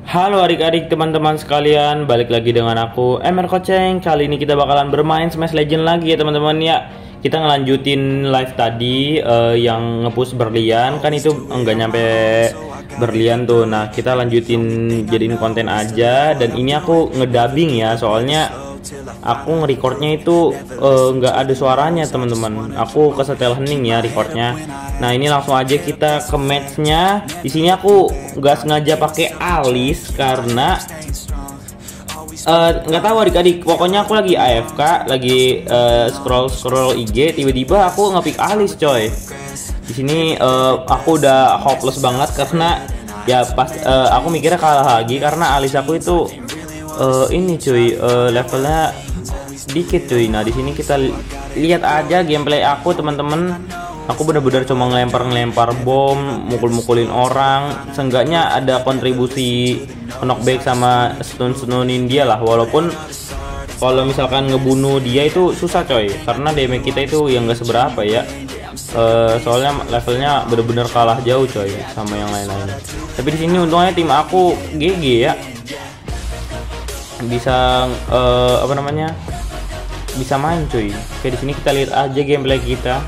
Halo adik-adik teman-teman sekalian, balik lagi dengan aku Emer Koceng. Kali ini kita bakalan bermain Smash Legend lagi ya teman-teman ya. Kita ngelanjutin live tadi yang ngepush berlian, kan itu enggak nyampe berlian tuh. Nah kita lanjutin jadiin konten aja. Dan ini aku ngedubbing ya, soalnya aku nge-recordnya itu nggak ada suaranya teman-teman. Aku kesetel hening ya recordnya. Nah ini langsung aja kita ke matchnya. Di sini aku nggak sengaja pakai alis karena nggak tahu adik-adik. Pokoknya aku lagi AFK, lagi scroll IG, tiba-tiba aku ngepick alis coy. Di sini aku udah hopeless banget karena ya pas aku mikirnya kalah lagi karena alis aku itu ini cuy levelnya dikit cuy. Nah di sini kita lihat aja gameplay aku teman-teman. Aku benar-benar cuma ngelempar bom, mukul-mukulin orang. Seenggaknya ada kontribusi knockback sama stun-stunin dia lah. Walaupun kalau misalkan ngebunuh dia itu susah coy, karena damage kita itu yang gak seberapa ya. Soalnya levelnya bener-bener kalah jauh coy sama yang lain-lain. Tapi di sini untungnya tim aku GG ya, bisa bisa main cuy. Oke, di sini kita lihat aja gameplay kita.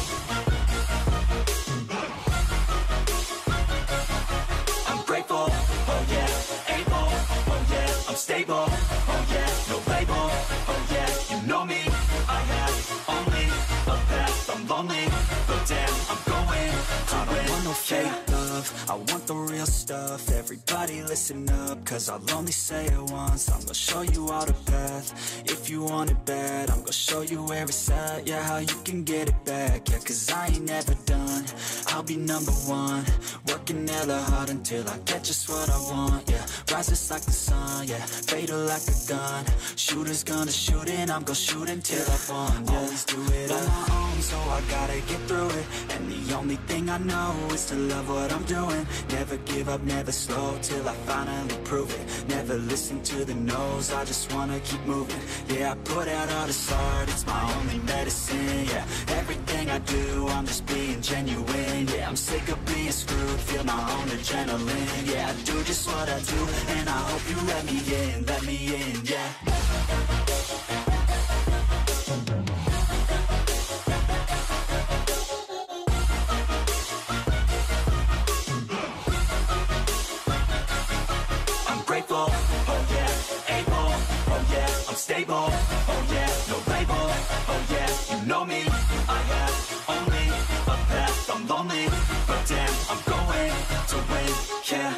I want the real stuff, everybody listen up, cause I'll only say it once. I'm gonna show you all the path, if you want it bad, I'm gonna show you where it's at, yeah, how you can get it back, yeah, cause I ain't never done, I'll be number one, working hella hard until I get just what I want, yeah, rises like the sun, yeah, fatal like a gun, shooters gonna shoot and I'm gonna shoot until I won, yeah, always do it on my own, so I gotta get through it, and the only thing I know is to love what I'm doing. Never give up, never slow, till I finally prove it. Never listen to the no's, I just wanna keep moving. Yeah, I put out all this art, it's my only medicine. Yeah, everything I do, I'm just being genuine. Yeah, I'm sick of being screwed, feel my own adrenaline. Yeah, I do just what I do, and I hope you let me in, yeah. Stable, oh yeah, no label, oh yeah, you know me, I have only a path, I'm lonely, but damn, I'm going to win, yeah.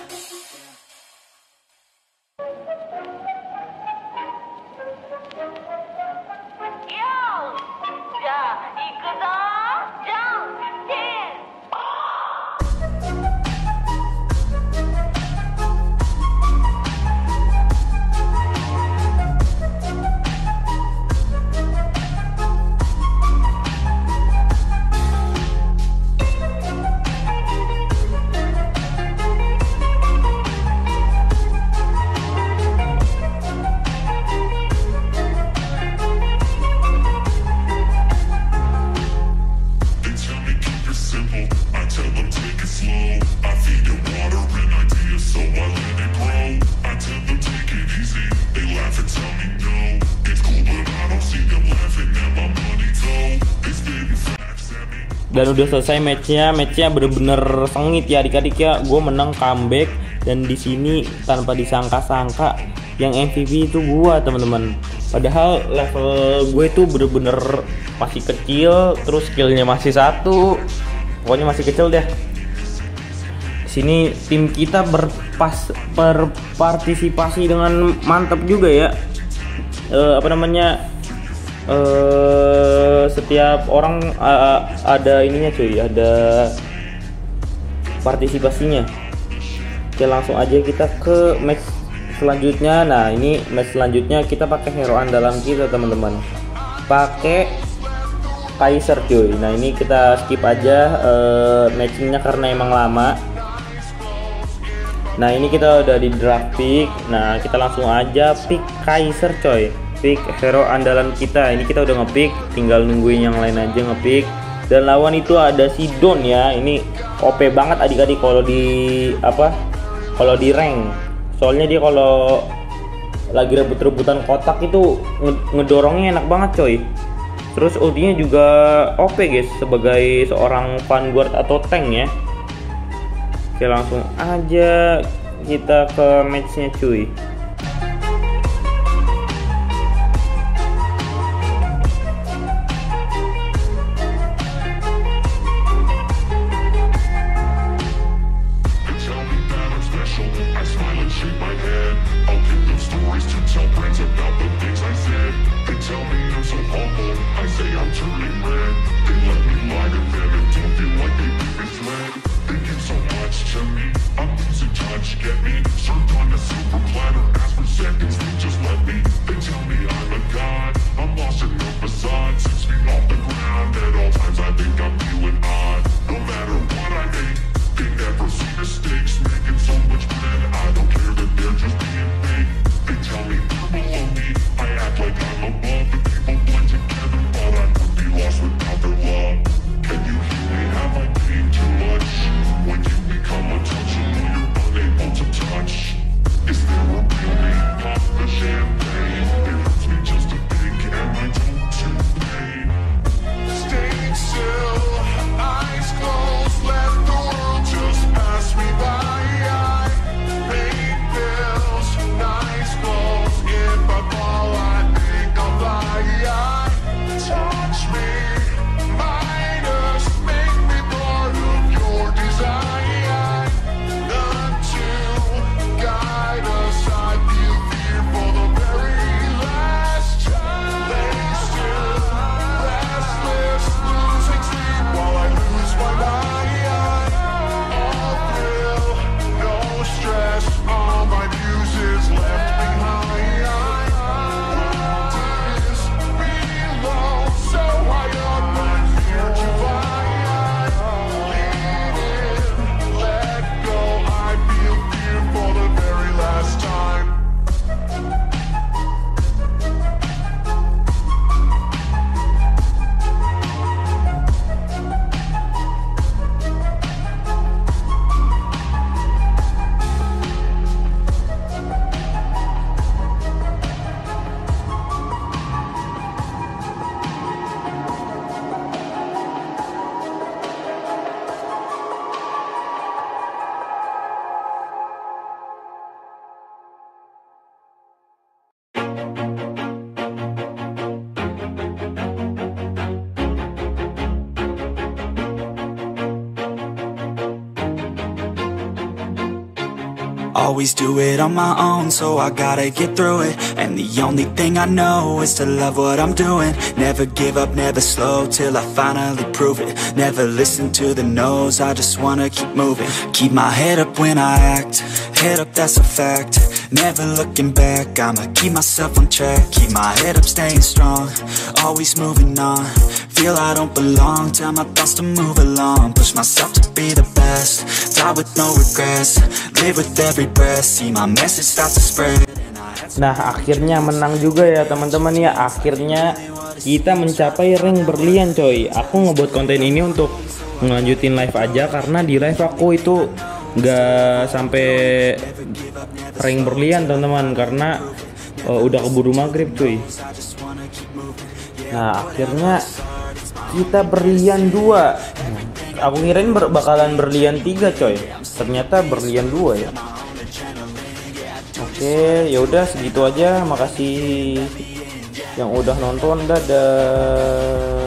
Dan udah selesai matchnya bener-bener sengit ya adik-adik ya. Gue menang comeback, dan di sini tanpa disangka-sangka yang MVP itu gue teman-teman. Padahal level gue itu bener-bener masih kecil, terus skillnya masih satu, pokoknya masih kecil deh. Di sini tim kita berpartisipasi dengan mantap juga ya. Setiap orang ada ininya cuy, ada partisipasinya. Oke, langsung aja kita ke match selanjutnya. Nah ini match selanjutnya kita pakai hero andalan kita teman-teman, pakai Kaiser cuy. Nah ini kita skip aja matchingnya karena emang lama. Nah ini kita udah di draft pick. Nah kita langsung aja pick Kaiser coy, pick hero andalan kita. Ini kita udah ngepick, tinggal nungguin yang lain aja ngepick. Dan lawan itu ada si Don ya. Ini OP banget adik-adik kalau di rank. Soalnya dia kalau lagi rebut-rebutan kotak itu ngedorongnya enak banget coy. Terus ultinya juga OP guys sebagai seorang vanguard atau tank ya. Oke, langsung aja kita ke matchnya cuy. Always do it on my own, so I gotta get through it. And the only thing I know is to love what I'm doing. Never give up, never slow, till I finally prove it. Never listen to the no's, I just wanna keep moving. Keep my head up when I act, head up, that's a fact. Never looking back, I'ma keep myself on track. Keep my head up, staying strong, always moving on. Feel I don't belong, tell my thoughts to move along. Push myself to be the best, die with no regrets. Live with every breath, see my message start to spread. Nah, akhirnya menang juga ya teman-teman ya. Akhirnya kita mencapai rank berlian coy. Aku ngebuat konten ini untuk ngelanjutin live aja, karena di live aku itu nggak sampai rank berlian teman-teman, karena udah keburu maghrib cuy. Nah, akhirnya kita berlian 2. Aku ngirain bakalan berlian 3 coy, ternyata berlian 2 ya. Oke, yaudah segitu aja. Makasih yang udah nonton, dadah.